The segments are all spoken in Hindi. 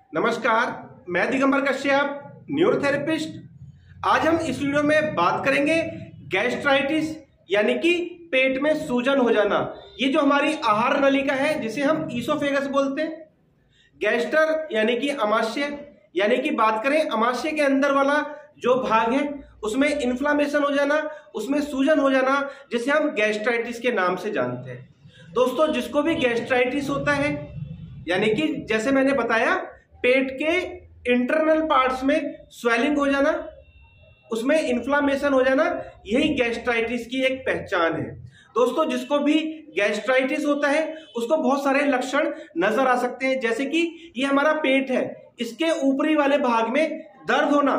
नमस्कार, मैं दिगंबर कश्यप, न्यूरोथेरेपिस्ट। आज हम इस वीडियो में बात करेंगे गैस्ट्राइटिस यानी कि पेट में सूजन हो जाना। ये जो हमारी आहार नलिका है जिसे हम ईसोफेगस बोलते हैं। गैस्टर यानी कि अमाशय, यानी कि बात करें अमाशय के अंदर वाला जो भाग है उसमें इन्फ्लामेशन हो जाना, उसमें सूजन हो जाना, जिसे हम गैस्ट्राइटिस के नाम से जानते हैं। दोस्तों, जिसको भी गैस्ट्राइटिस होता है यानी कि जैसे मैंने बताया पेट के इंटरनल पार्ट्स में स्वेलिंग हो जाना, उसमें इन्फ्लामेशन हो जाना, यही गैस्ट्राइटिस की एक पहचान है। दोस्तों, जिसको भी गैस्ट्राइटिस होता है उसको बहुत सारे लक्षण नजर आ सकते हैं, जैसे कि ये हमारा पेट है, इसके ऊपरी वाले भाग में दर्द होना,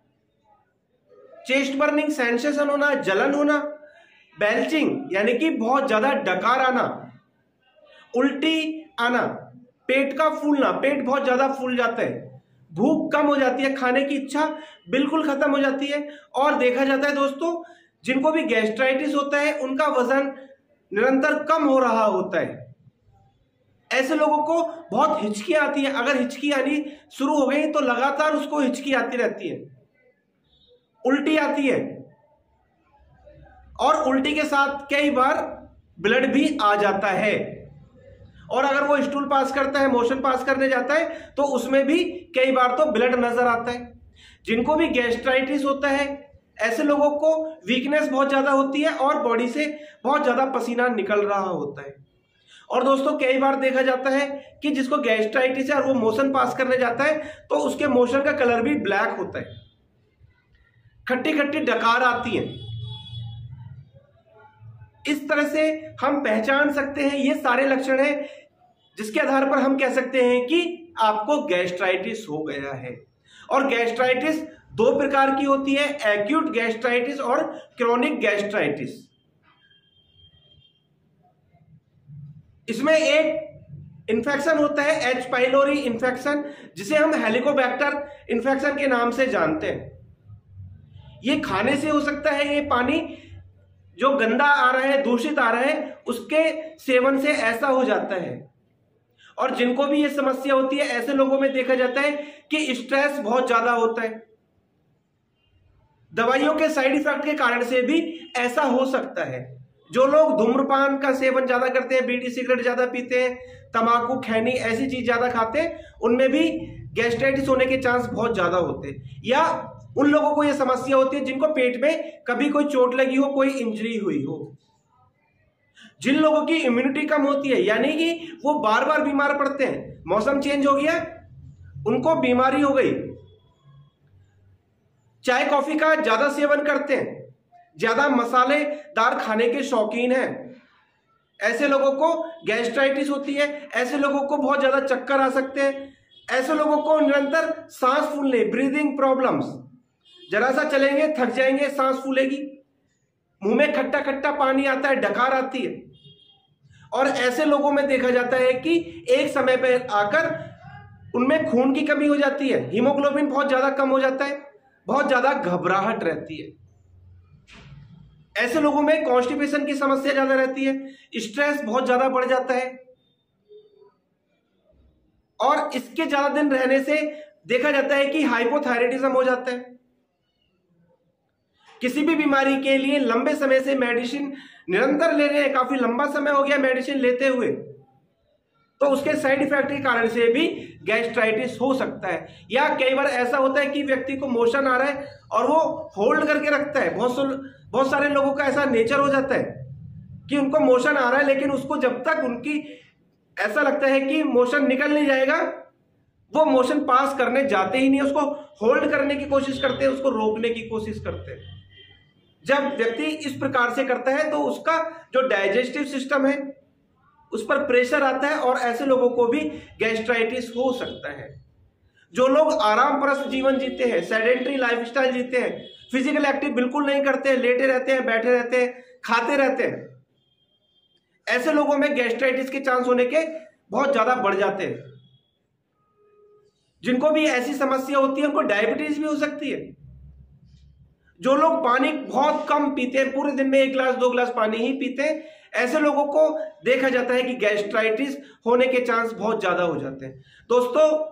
चेस्ट बर्निंग सेंसेशन होना, जलन होना, बेल्चिंग यानी कि बहुत ज्यादा डकार आना, उल्टी आना, पेट का फूलना, पेट बहुत ज्यादा फूल जाता है, भूख कम हो जाती है, खाने की इच्छा बिल्कुल खत्म हो जाती है। और देखा जाता है दोस्तों, जिनको भी गैस्ट्राइटिस होता है उनका वजन निरंतर कम हो रहा होता है। ऐसे लोगों को बहुत हिचकी आती है। अगर हिचकी आनी शुरू हो गई तो लगातार उसको हिचकी आती रहती है, उल्टी आती है, और उल्टी के साथ कई बार ब्लड भी आ जाता है। और अगर वो स्टूल पास करता है, मोशन पास करने जाता है, तो उसमें भी कई बार तो ब्लड नजर आता है। जिनको भी गैस्ट्राइटिस होता है ऐसे लोगों को वीकनेस बहुत ज्यादा होती है और बॉडी से बहुत ज्यादा पसीना निकल रहा होता है। और दोस्तों, कई बार देखा जाता है कि जिसको गैस्ट्राइटिस है और वो मोशन पास करने जाता है तो उसके मोशन का कलर भी ब्लैक होता है, खट्टी खट्टी डकार आती है। इस तरह से हम पहचान सकते हैं, ये सारे लक्षण हैं जिसके आधार पर हम कह सकते हैं कि आपको गैस्ट्राइटिस हो गया है। और गैस्ट्राइटिस दो प्रकार की होती है, एक्यूट गैस्ट्राइटिस और क्रोनिक गैस्ट्राइटिस। इसमें एक इन्फेक्शन होता है एच पाइलोरी इन्फेक्शन, जिसे हम हेलिकोबैक्टर इन्फेक्शन के नाम से जानते हैं। ये खाने से हो सकता है, ये पानी जो गंदा आ रहा है, दूषित आ रहा है, उसके सेवन से ऐसा हो जाता है। और जिनको भी ये समस्या होती है ऐसे लोगों में देखा जाता है कि स्ट्रेस बहुत ज्यादा होता है। दवाइयों के साइड इफेक्ट के कारण से भी ऐसा हो सकता है। जो लोग धूम्रपान का सेवन ज्यादा करते हैं, बीड़ी सिगरेट ज्यादा पीते हैं, तंबाकू खैनी ऐसी चीज ज्यादा खाते हैं, उनमें भी गैस्ट्राइटिस होने के चांस बहुत ज्यादा होते हैं। या उन लोगों को यह समस्या होती है जिनको पेट में कभी कोई चोट लगी हो, कोई इंजरी हुई हो। जिन लोगों की इम्यूनिटी कम होती है यानी कि वो बार बार बीमार पड़ते हैं, मौसम चेंज हो गया, उनको बीमारी हो गई, चाय कॉफी का ज्यादा सेवन करते हैं, ज्यादा मसालेदार खाने के शौकीन हैं, ऐसे लोगों को गैस्ट्राइटिस होती है। ऐसे लोगों को बहुत ज्यादा चक्कर आ सकते हैं। ऐसे लोगों को निरंतर सांस फूलने, ब्रीदिंग प्रॉब्लम्स, जरा सा चलेंगे थक जाएंगे, सांस फूलेगी, मुंह में खट्टा खट्टा पानी आता है, डकार आती है। और ऐसे लोगों में देखा जाता है कि एक समय पर आकर उनमें खून की कमी हो जाती है, हीमोग्लोबिन बहुत ज्यादा कम हो जाता है, बहुत ज्यादा घबराहट रहती है। ऐसे लोगों में कॉन्स्टिपेशन की समस्या ज्यादा रहती है, स्ट्रेस बहुत ज्यादा बढ़ जाता है। और इसके ज्यादा दिन रहने से देखा जाता है कि हाइपोथायराइडिज्म हो जाता है। किसी भी बीमारी के लिए लंबे समय से मेडिसिन निरंतर ले रहे हैं, काफी लंबा समय हो गया मेडिसिन लेते हुए, तो उसके साइड इफेक्ट के कारण से भी गैस्ट्राइटिस हो सकता है। या कई बार ऐसा होता है कि व्यक्ति को मोशन आ रहा है और वो होल्ड करके रखता है। बहुत सारे लोगों का ऐसा नेचर हो जाता है कि उनको मोशन आ रहा है, लेकिन उसको जब तक उनकी ऐसा लगता है कि मोशन निकल नहीं जाएगा, वो मोशन पास करने जाते ही नहीं, उसको होल्ड करने की कोशिश करते हैं, उसको रोकने की कोशिश करते हैं। जब व्यक्ति इस प्रकार से करता है तो उसका जो डाइजेस्टिव सिस्टम है उस पर प्रेशर आता है और ऐसे लोगों को भी गैस्ट्राइटिस हो सकता है। जो लोग आरामप्रस्त जीवन जीते हैं, सेडेंटरी लाइफस्टाइल जीते हैं, फिजिकल एक्टिव बिल्कुल नहीं करते हैं, लेटे रहते हैं, बैठे रहते हैं, खाते रहते हैं, ऐसे लोगों में गैस्ट्राइटिस के चांस होने के बहुत ज्यादा बढ़ जाते हैं। जिनको भी ऐसी समस्या होती है उनको डायबिटीज भी हो सकती है। जो लोग पानी बहुत कम पीते हैं, पूरे दिन में 1 गिलास 2 गिलास पानी ही पीते हैं, ऐसे लोगों को देखा जाता है कि गैस्ट्राइटिस होने के चांस बहुत ज्यादा हो जाते हैं। दोस्तों,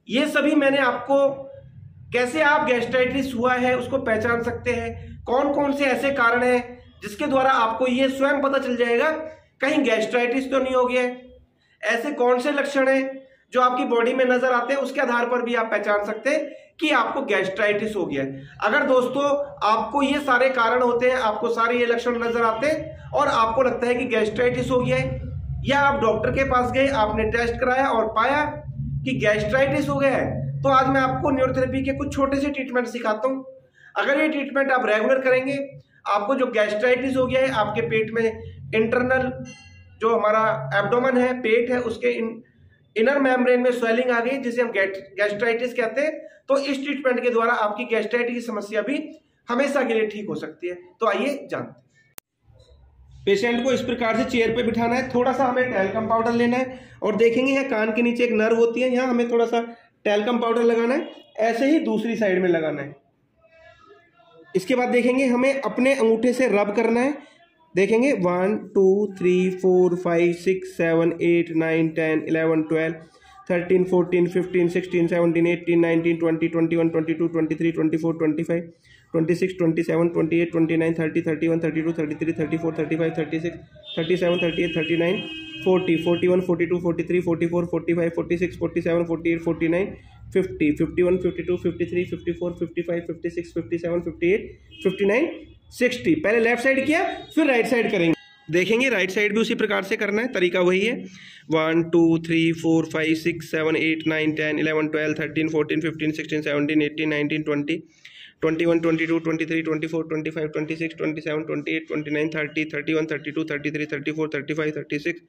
ये सभी मैंने आपको कैसे आप गैस्ट्राइटिस हुआ है उसको पहचान सकते हैं, कौन कौन से ऐसे कारण हैं जिसके द्वारा आपको ये स्वयं पता चल जाएगा कहीं गैस्ट्राइटिस तो नहीं हो गया है, ऐसे कौन से लक्षण हैं जो आपकी बॉडी में नजर आते हैं, उसके आधार पर भी आप पहचान सकते हैं कि आपको गैस्ट्राइटिस हो गया है। अगर दोस्तों आपको ये सारे कारण होते हैं, आपको सारे ये लक्षण नजर आते हैं और आपको लगता है कि गैस्ट्राइटिस हो गया है, या आप डॉक्टर के पास गए, आपने टेस्ट कराया और पाया कि गैस्ट्राइटिस हो गया है, तो आज मैं आपको न्यूरोथेरेपी के कुछ छोटे से ट्रीटमेंट सिखाता हूं। अगर ये ट्रीटमेंट आप रेगुलर करेंगे, आपको जो गैस्ट्राइटिस हो गया है, आपके पेट में इंटरनल जो हमारा एब्डोमेन है, पेट है, उसके इनर मेम्ब्रेन में स्वेलिंग आ गई जिसे हम गैस्ट्राइटिस कहते हैं, तो इस ट्रीटमेंट के द्वारा आपकी गैस्ट्राइटिस की समस्या भी हमेशा के लिए ठीक हो सकती है। तो आइए जानते हैं। पेशेंट को इस प्रकार से चेयर पे बिठाना है, थोड़ा सा हमें टैल्कम पाउडर लेना है और देखेंगे यहाँ कान के नीचे एक नर्व होती है, यहाँ हमें थोड़ा सा टैल्कम पाउडर लगाना है, ऐसे ही दूसरी साइड में लगाना है। इसके बाद देखेंगे हमें अपने अंगूठे से रब करना है, देखेंगे 1 2 3 4 5 6 7 8 9 10 11 12 13 14 15 16 17 18 19 20 21 22 23 24 25 26 27 28 29 30 31 32 33 34 35 36 37 38 39 40 41 42 43 44 45 46 47 48 49 50 51 52 53 54 55 56 57 58 59 60। पहले लेफ्ट साइड किया, फिर राइट साइड करेंगे। देखेंगे राइट साइड भी उसी प्रकार से करना है, तरीका वही है। 1 2 3 4 5 6 7 8 9 10 11 12 13 14 15 16 17 18 19 20 21 22 23 24 25 26 27 28 29 30 31 32 33 34 35 36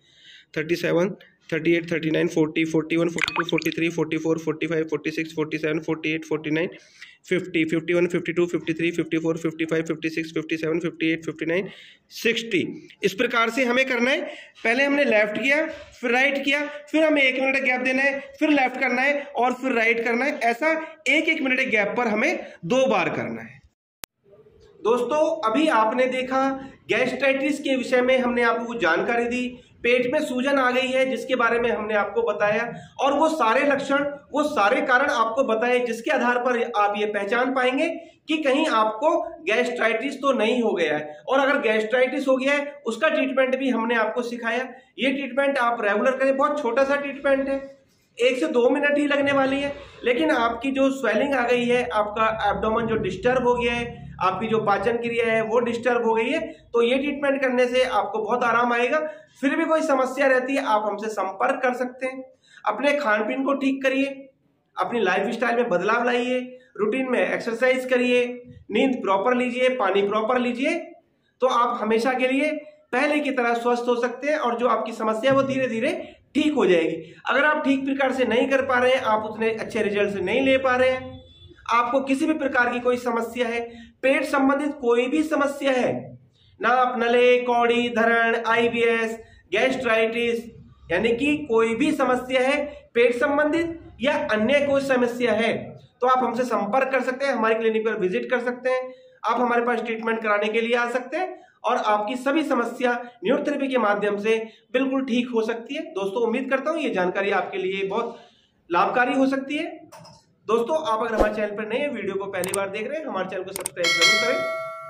37 38 39 40 41 42 43 44 45 46 47 48 49 50 51 52 53 54 55 56 57 58 59 60। इस प्रकार से हमें करना है। पहले हमने लेफ्ट किया, फिर राइट किया, फिर हमें 1 मिनट गैप देना है, फिर लेफ्ट करना है और फिर राइट करना है। ऐसा 1-1 मिनट गैप पर हमें 2 बार करना है। दोस्तों अभी आपने देखा गैस्ट्राइटिस के विषय में हमने आपको कुछ जानकारी दी, पेट में सूजन आ गई है जिसके बारे में हमने आपको बताया, और वो सारे लक्षण, वो सारे कारण आपको बताए जिसके आधार पर आप ये पहचान पाएंगे कि कहीं आपको गैस्ट्राइटिस तो नहीं हो गया है। और अगर गैस्ट्राइटिस हो गया है उसका ट्रीटमेंट भी हमने आपको सिखाया। ये ट्रीटमेंट आप रेगुलर करें, बहुत छोटा सा ट्रीटमेंट है, 1 से 2 मिनट ही लगने वाली है, लेकिन आपकी जो स्वेलिंग आ गई है, आपका एब्डोमेन जो डिस्टर्ब हो गया है, आपकी जो पाचन क्रिया है वो डिस्टर्ब हो गई है, तो ये ट्रीटमेंट करने से आपको बहुत आराम आएगा। फिर भी कोई समस्या रहती है आप हमसे संपर्क कर सकते हैं। अपने खान पीन को ठीक करिए, अपनी लाइफ स्टाइल में बदलाव लाइए, रूटीन में एक्सरसाइज करिए, नींद प्रॉपर लीजिए, पानी प्रॉपर लीजिए, तो आप हमेशा के लिए पहले की तरह स्वस्थ हो सकते हैं और जो आपकी समस्या है वो धीरे धीरे ठीक हो जाएगी। अगर आप ठीक प्रकार से नहीं कर पा रहे हैं, आप उतने अच्छे रिजल्ट नहीं ले पा रहे हैं, आपको किसी भी प्रकार की कोई समस्या है, पेट संबंधित कोई भी समस्या है, नाप नले, कौड़ी, धरण, IBS, गैस्ट्राइटिस, यानी कि कोई भी समस्या है पेट संबंधित या अन्य कोई समस्या है, तो आप हमसे संपर्क कर सकते हैं, हमारे क्लिनिक पर विजिट कर सकते हैं, आप हमारे पास ट्रीटमेंट कराने के लिए आ सकते हैं और आपकी सभी समस्या न्यूरोथेरेपी के माध्यम से बिल्कुल ठीक हो सकती है। दोस्तों उम्मीद करता हूं ये जानकारी आपके लिए बहुत लाभकारी हो सकती है। दोस्तों आप अगर हमारे चैनल पर नए वीडियो को पहली बार देख रहे हैं, हमारे चैनल को सब्सक्राइब जरूर करें,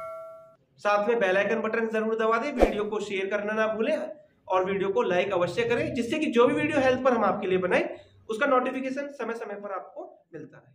साथ में बेल आइकन बटन जरूर दबा दें, वीडियो को शेयर करना ना भूलें और वीडियो को लाइक अवश्य करें, जिससे कि जो भी वीडियो हेल्थ पर हम आपके लिए बनाए उसका नोटिफिकेशन समय समय पर आपको मिलता है।